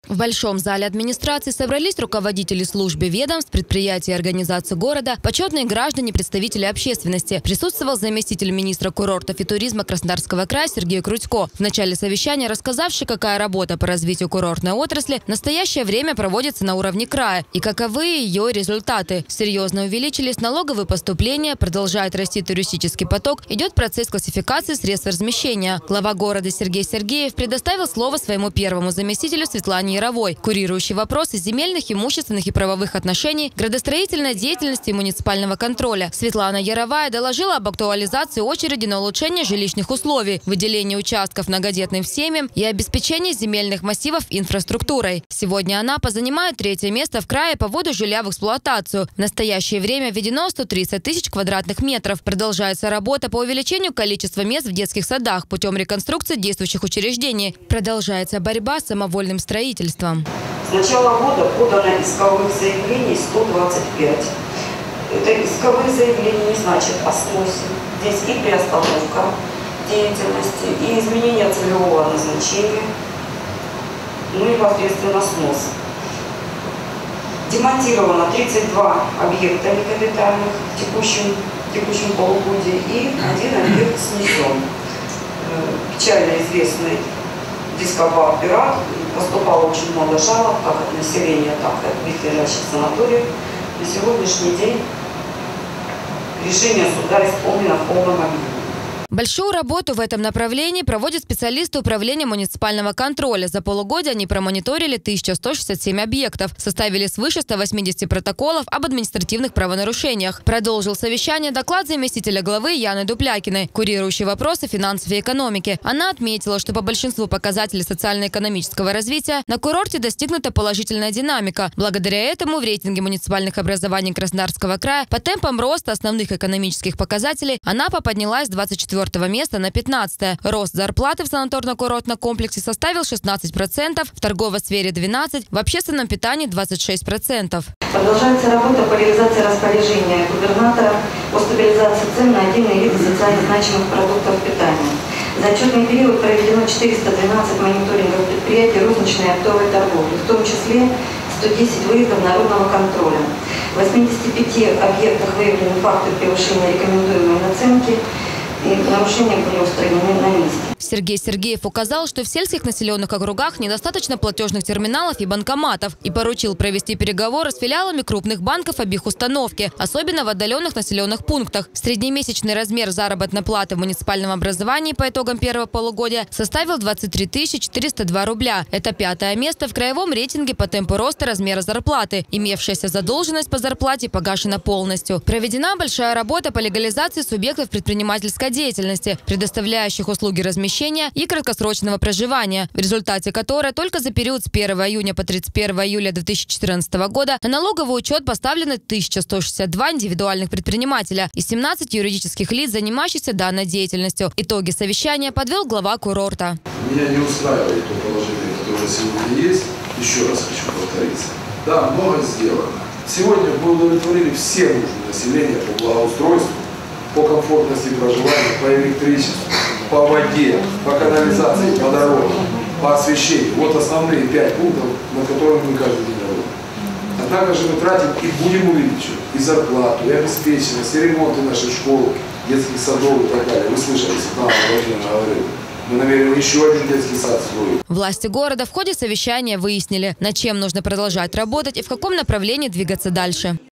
В Большом зале администрации собрались руководители служб и ведомств, предприятий и организаций города, почетные граждане, представители общественности. Присутствовал заместитель министра курортов и туризма Краснодарского края Сергей Крутько. В начале совещания рассказавший, какая работа по развитию курортной отрасли в настоящее время проводится на уровне края и каковы ее результаты. Серьезно увеличились налоговые поступления, продолжает расти туристический поток, идет процесс классификации средств размещения. Глава города Сергей Сергеев предоставил слово своему первому заместителю Светлане Яровой, курирующей вопросы земельных, имущественных и правовых отношений, градостроительной деятельности и муниципального контроля. Светлана Яровая доложила об актуализации очереди на улучшение жилищных условий, выделении участков многодетным семьям и обеспечении земельных массивов инфраструктурой. Сегодня Анапа занимает 3-е место в крае по вводу жилья в эксплуатацию. В настоящее время введено 130 тысяч квадратных метров. Продолжается работа по увеличению количества мест в детских садах путем реконструкции действующих учреждений. Продолжается борьба с самовольным строительством. С начала года подано исковых заявлений 125. Это исковые заявления не значит о сносе. Здесь и приостановка деятельности, и изменение целевого назначения, ну и непосредственно снос. Демонтировано 32 объекта некапитальных в текущем полугодии, и 1 объект снесен. Печально известный дискобар «Пират». Поступало очень много жалоб, как от населения, так и от близлежащих санаториев. На сегодняшний день решение суда исполнено в полном объеме. Большую работу в этом направлении проводят специалисты управления муниципального контроля. За полугодие они промониторили 1167 объектов, составили свыше 180 протоколов об административных правонарушениях. Продолжил совещание доклад заместителя главы Яны Дуплякиной, курирующей вопросы финансов и экономики. Она отметила, что по большинству показателей социально-экономического развития на курорте достигнута положительная динамика. Благодаря этому в рейтинге муниципальных образований Краснодарского края по темпам роста основных экономических показателей Анапа поднялась с 24 места на 15-е. Рост зарплаты в санаторно-курортном комплексе составил 16%, в торговой сфере 12%, в общественном питании 26%. Продолжается работа по реализации распоряжения губернатора по стабилизации цен на отдельные виды социально значимых продуктов питания. За отчетный период проведено 412 мониторингов предприятий розничной и оптовой торговли, в том числе 110 выездов народного контроля. В 85 объектах выявлены факты превышения рекомендуемой наценки, и нарушения были устранены на месте. Сергей Сергеев указал, что в сельских населенных округах недостаточно платежных терминалов и банкоматов и поручил провести переговоры с филиалами крупных банков об их установке, особенно в отдаленных населенных пунктах. Среднемесячный размер заработной платы в муниципальном образовании по итогам первого полугодия составил 23 402 рубля. Это 5-е место в краевом рейтинге по темпу роста размера зарплаты. Имевшаяся задолженность по зарплате погашена полностью. Проведена большая работа по легализации субъектов предпринимательской деятельности, предоставляющих услуги размещения и краткосрочного проживания, в результате которой только за период с 1 июня по 31 июля 2014 года на налоговый учет поставлены 1162 индивидуальных предпринимателя и 17 юридических лиц, занимающихся данной деятельностью. Итоги совещания подвел глава курорта. Меня не устраивает то положение, которое сегодня есть. Еще раз хочу повториться. Да, много сделано. Сегодня мы удовлетворили все нужды населения по благоустройству, по комфортности проживания, по электричеству, по воде, по канализации, по дорогам, по освещению. Вот основные 5 пунктов, над которыми мы каждый день работаем. Однако же мы тратим и будем увеличивать и зарплату, и обеспеченность, и ремонты наших школ, детских садов и так далее. Вы слышали, Светлана Владимировна говорила. Мы намерены еще один детский сад строить. Власти города в ходе совещания выяснили, над чем нужно продолжать работать и в каком направлении двигаться дальше.